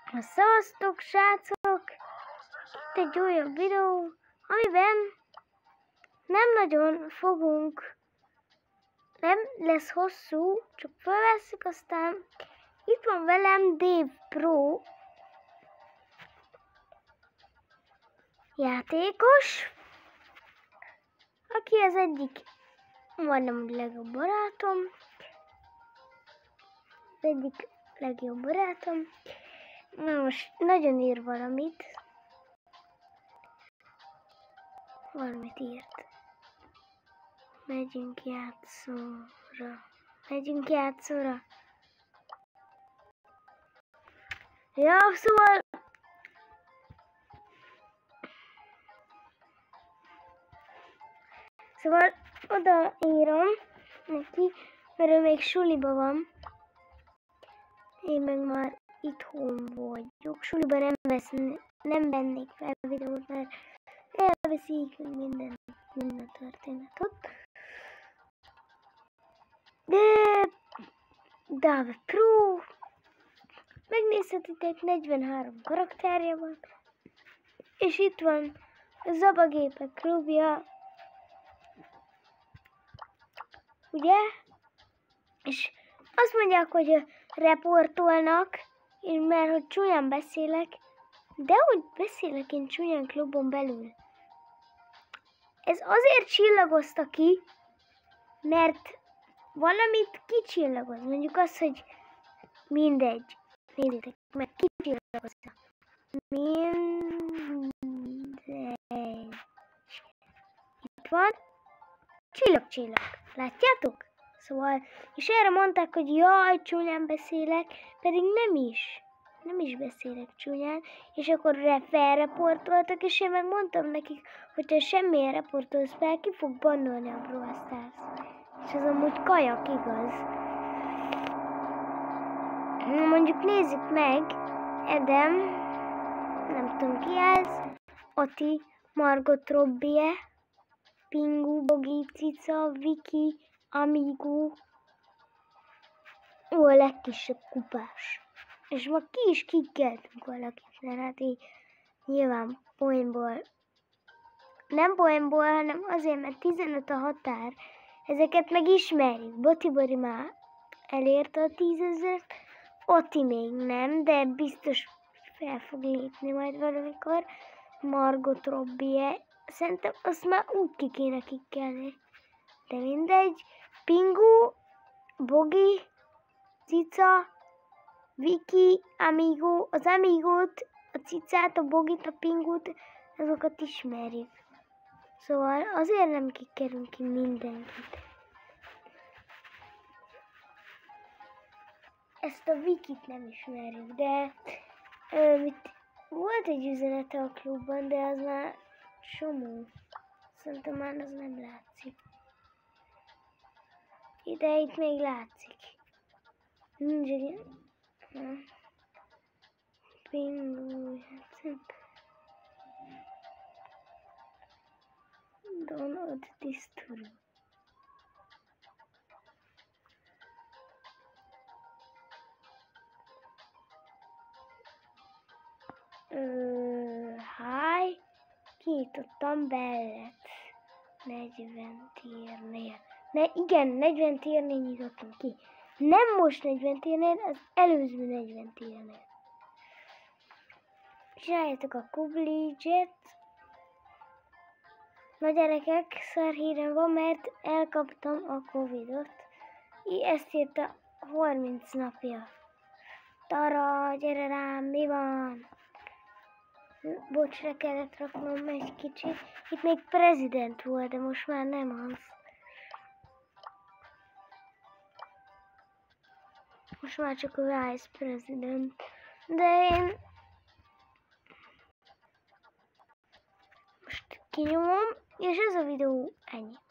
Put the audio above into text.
Szevasztok, srácok! Itt egy olyan videó, amiben nem lesz hosszú, csak felvesszük, aztán itt van velem Dave Pro játékos, aki az egyik, majdnem legjobb barátom, Na most nagyon ír valamit írt. Megyünk játszóra. Ja, szóval odaírom neki, mert ő még suliba van. Én meg már itthon vagyok. Suliba nem vennék fel videót, mert elveszik minden történet ott. De Dave Pro, megnézhetitek, 43 karakterje van. És itt van a Zabagépek klubja. Ugye? És azt mondják, hogy reportolnak, mert hogy csúnyán beszélek, de úgy beszélek én csúnyán klubon belül. Ez azért csillagozta ki, mert valamit kicsillagoz. Mondjuk az, hogy mindegy. Nézzétek meg, kicsillagozza. Mindegy. Itt van. Csillag. Látjátok? Szóval, és erre mondták, hogy jaj, csúnyán beszélek, pedig nem is beszélek csúnyán, és akkor felreportoltak, és én megmondtam nekik, hogyha semmilyen reportolsz fel, ki fog bannolni a Brawl Stars. És az amúgy kajak, igaz. Mondjuk nézzük meg, Edem, nem tudom ki ez, Ati, Margot Robbie, Pingu, Bogi, Cica, Viki, Amigo, a legkisebb kupás. És ma ki is kikkeltünk valakit, mert hát így nyilván poénból. Nem poénból, hanem azért, mert 15 a határ. Ezeket meg ismerjük. Botibori már elérte a 10 000, Oti még nem, de biztos fel fog lépni majd valamikor. Margot Robbie, szerintem azt már úgy ki kéne kikkelni. De mindegy. Pingu, Bogi, Cica, Viki, Amigo, az Amigót, a Cicát, a Bogit, a Pingut, azokat ismerjük. Szóval azért nem kikerünk ki mindenkit. Ezt a Vikit nem ismerjük, de volt egy üzenete a klubban, de az már somó. Szerintem már az nem látszik. De itt még látszik. Pingu, Donald Disturb. Hi, kinyitottam Bellet 40 tírnél. Igen, 40 tírnél nyitottam ki. Nem most 40 tírnél, az előző 40 tírnél. Csináljátok a Kublicset. Na gyerekek, szar hírem van, mert elkaptam a Covidot. Ezt írta 30 napja. Tara, gyere rám, mi van? Bocs, le kellett raknom egy kicsit. Itt még prezident volt, de most már nem az. Most már csak a vice president. De én most kinyomom, és ez a videó ennyi.